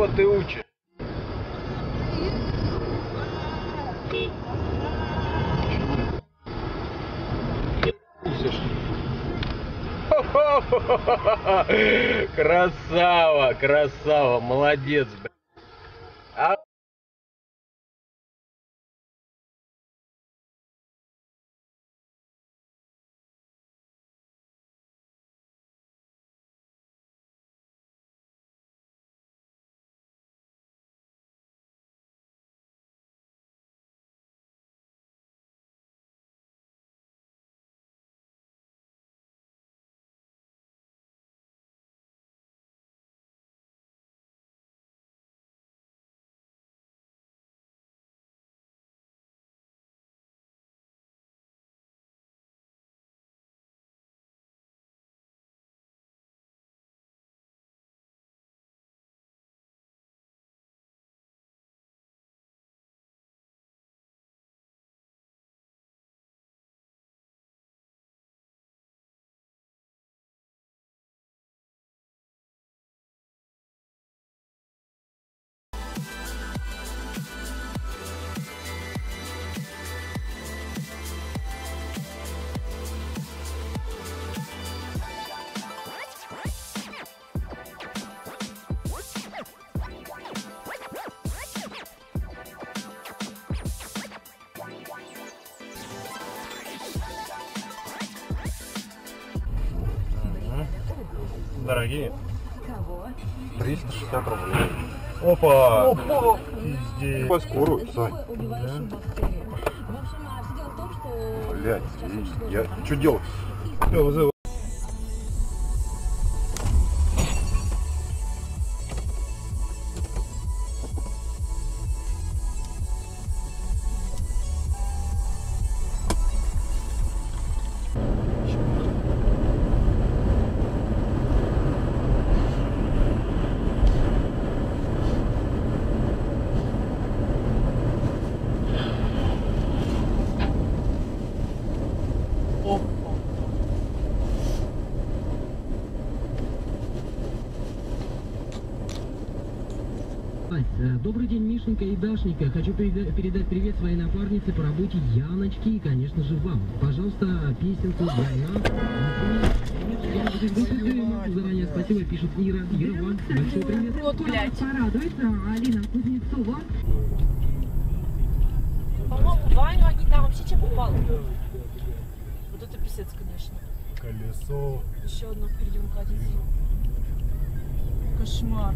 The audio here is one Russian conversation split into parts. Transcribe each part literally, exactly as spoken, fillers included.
кого ты учишь? Красава, красава, молодец, блядь. А... Дорогие. Кого? триста шестьдесят рублей. Опа! Опа! Пиздец. По скорую, Сань. Блядь, я что делать? Все, вызывай. Добрый день, Мишенька и Дашенька. Хочу переда передать привет своей напарнице по работе Яночке и, конечно же, вам. Пожалуйста, песенку для нас. Заранее спасибо, пишет Ира. Ира, вам большой привет. Вот, блядь. Порадуется Алина Кузнецова. По-моему, Ваню они там вообще чем упал. Вот это писец, конечно. Колесо. Еще одно впереди укатить. Кошмар.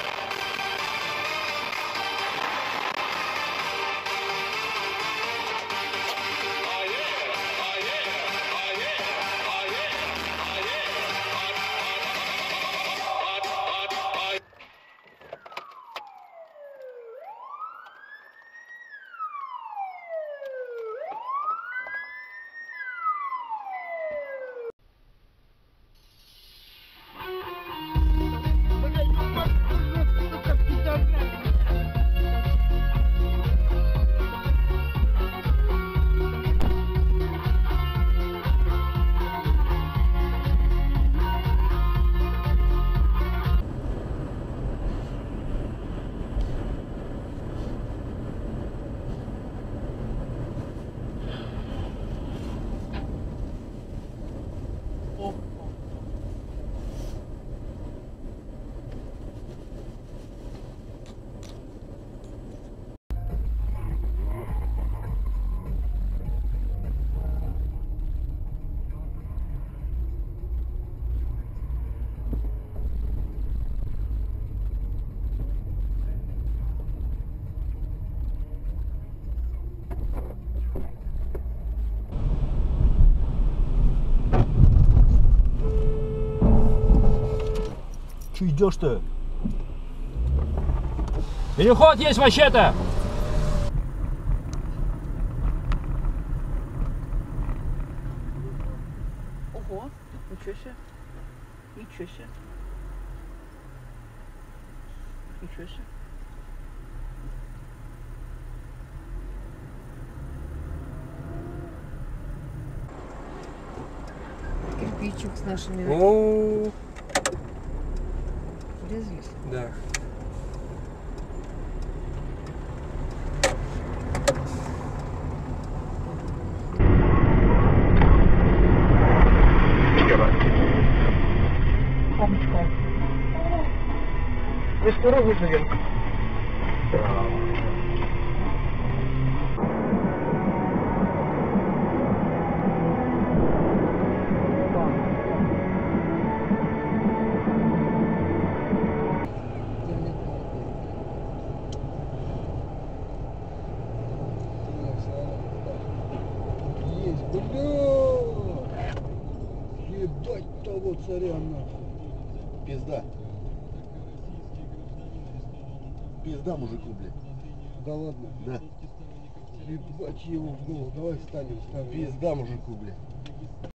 Че идешь-то? Переход есть вообще-то! Ого, ничего себе. Ничего себе. Ничего себе. Кирпичик с нашими. О, Врезались? да. Вы скоро вызовем? Есть, бля! Ебать того царя нахуй! Пизда. Пизда мужику, блядь. Да ладно? Да. Ебать его в голову, давай встанем, встанем. Пизда мужику, блядь.